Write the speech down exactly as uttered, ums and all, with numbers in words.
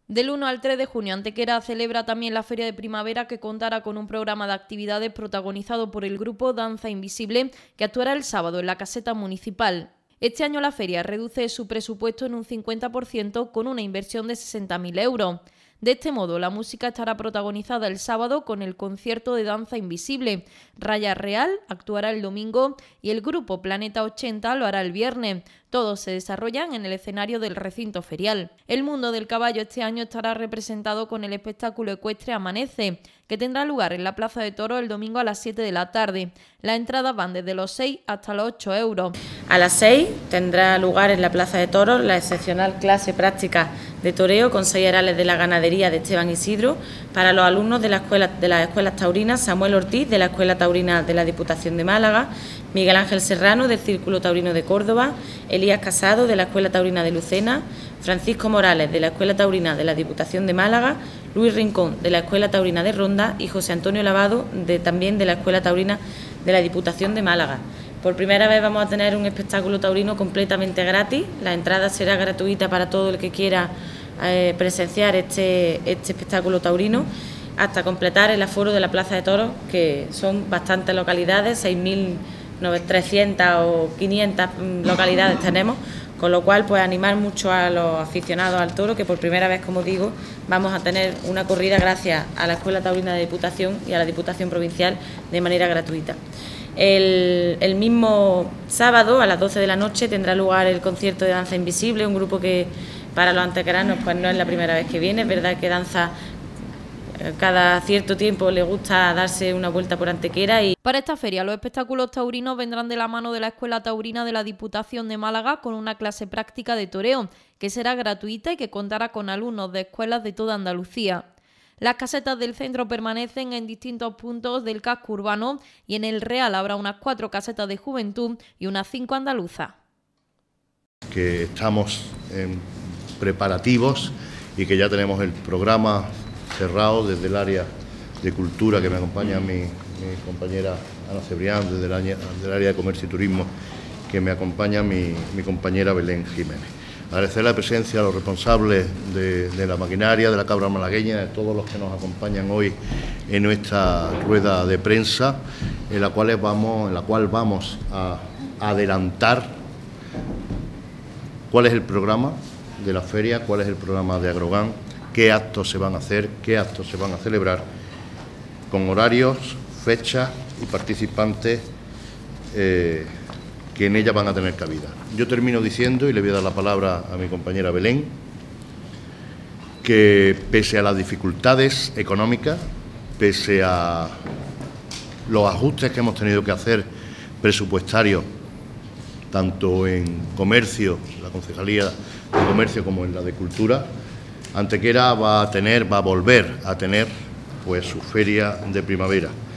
Del uno al tres de junio, Antequera celebra también la Feria de Primavera, que contará con un programa de actividades protagonizado por el grupo Danza Invisible, que actuará el sábado en la caseta municipal. Este año la feria reduce su presupuesto en un cincuenta por ciento con una inversión de sesenta mil euros. De este modo, la música estará protagonizada el sábado con el concierto de Danza Invisible. Raya Real actuará el domingo y el grupo Planeta ochenta lo hará el viernes. Todos se desarrollan en el escenario del recinto ferial. El mundo del caballo este año estará representado con el espectáculo ecuestre Amanece, que tendrá lugar en la Plaza de Toros el domingo a las siete de la tarde. Las entradas van desde los seis hasta los ocho euros. A las seis tendrá lugar en la Plaza de Toros la excepcional clase práctica de toreo con seis herales de la ganadería de Esteban Isidro para los alumnos de, la escuela, de las escuelas taurinas Samuel Ortiz, de la Escuela Taurina de la Diputación de Málaga, Miguel Ángel Serrano, del Círculo Taurino de Córdoba, Elías Casado, de la Escuela Taurina de Lucena, Francisco Morales, de la Escuela Taurina de la Diputación de Málaga, Luis Rincón, de la Escuela Taurina de Ronda y José Antonio Lavado, de, también de la Escuela Taurina de la Diputación de Málaga. Por primera vez vamos a tener un espectáculo taurino completamente gratis. La entrada será gratuita para todo el que quiera eh, presenciar este, este espectáculo taurino, hasta completar el aforo de la Plaza de Toros, que son bastantes localidades, seis mil trescientas o quinientas localidades tenemos, con lo cual pues animar mucho a los aficionados al toro, que por primera vez, como digo, vamos a tener una corrida gracias a la Escuela Taurina de Diputación y a la Diputación Provincial de manera gratuita. El, el mismo sábado a las doce de la noche tendrá lugar el concierto de Danza Invisible, un grupo que para los antequeranos pues no es la primera vez que viene. Es verdad que danza cada cierto tiempo, le gusta darse una vuelta por Antequera. Y para esta feria los espectáculos taurinos vendrán de la mano de la Escuela Taurina de la Diputación de Málaga con una clase práctica de toreo que será gratuita y que contará con alumnos de escuelas de toda Andalucía. Las casetas del centro permanecen en distintos puntos del casco urbano y en el Real habrá unas cuatro casetas de juventud y unas cinco andaluzas. Que estamos en preparativos y que ya tenemos el programa cerrado desde el área de cultura, que me acompaña mi, mi compañera Ana Cebrián, desde el área, del área de comercio y turismo, que me acompaña mi, mi compañera Belén Jiménez. Agradecer la presencia a los responsables de, de la maquinaria, de la cabra malagueña, de todos los que nos acompañan hoy en nuestra rueda de prensa, en la cual vamos, en la cual vamos a adelantar cuál es el programa de la feria, cuál es el programa de Agrogán, qué actos se van a hacer, qué actos se van a celebrar, con horarios, fechas y participantes eh, que en ella van a tener cabida. Yo termino diciendo, y le voy a dar la palabra a mi compañera Belén, que pese a las dificultades económicas, pese a los ajustes que hemos tenido que hacer presupuestarios, tanto en comercio, la Concejalía de Comercio, como en la de Cultura, Antequera va a tener, va a volver a tener pues su feria de primavera.